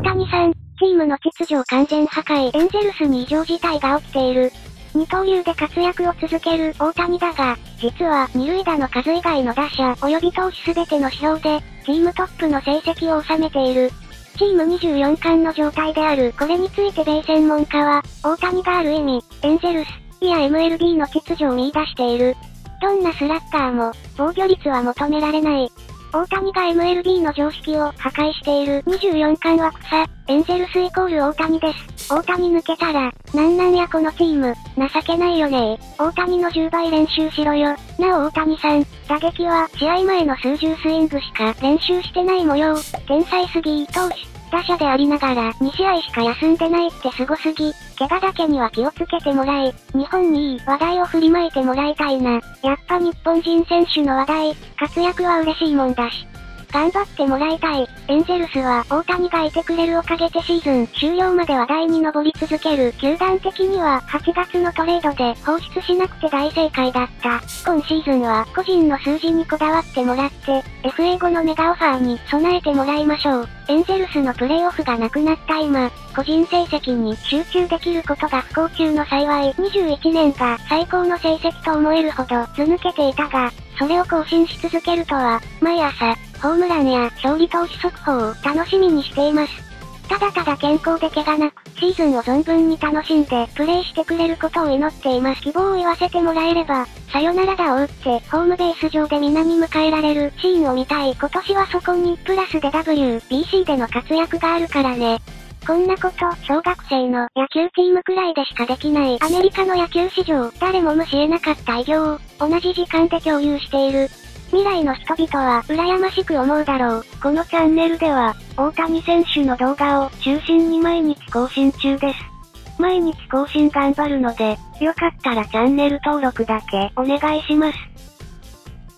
谷さん、チームの秩序を完全破壊。エンゼルスに異常事態が起きている。二刀流で活躍を続ける大谷だが、実は二塁打の数以外の打者及び投手すべての指標で、チームトップの成績を収めている。チーム24冠の状態である。これについて米専門家は、大谷がある意味、エンゼルス、いや MLB の秩序を見出している。どんなスラッガーも、防御率は求められない。大谷が MLB の常識を破壊している。24冠は草。エンゼルスイコール大谷です。大谷抜けたら、なんなんやこのチーム、情けないよねー。大谷の10倍練習しろよ。なお大谷さん、打撃は試合前の数十スイングしか練習してない模様。天才すぎ。投手、打者でありながら2試合しか休んでないってすごすぎ。怪我だけには気をつけてもらい、日本にいい話題を振りまいてもらいたいな。やっぱ日本人選手の話題、活躍は嬉しいもんだし。頑張ってもらいたい。エンゼルスは大谷がいてくれるおかげでシーズン終了まで話題に上り続ける。球団的には8月のトレードで放出しなくて大正解だった。今シーズンは個人の数字にこだわってもらって、FA 後のメガオファーに備えてもらいましょう。エンゼルスのプレーオフがなくなった今、個人成績に集中できることが不幸中の幸い。21年が最高の成績と思えるほど図抜けていたが、それを更新し続けるとは、毎朝、ホームランや勝利投手速報を楽しみにしています。ただただ健康で怪我なく、シーズンを存分に楽しんでプレイしてくれることを祈っています。希望を言わせてもらえれば、さよなら打を打ってホームベース上で皆に迎えられるシーンを見たい。今年はそこにプラスで WBC での活躍があるからね。こんなこと、小学生の野球チームくらいでしかできない。アメリカの野球史上、誰も無視得なかった偉業を、同じ時間で共有している。未来の人々は、羨ましく思うだろう。 このチャンネルでは、大谷選手の動画を中心に毎日更新中です。毎日更新頑張るので、よかったらチャンネル登録だけお願いします。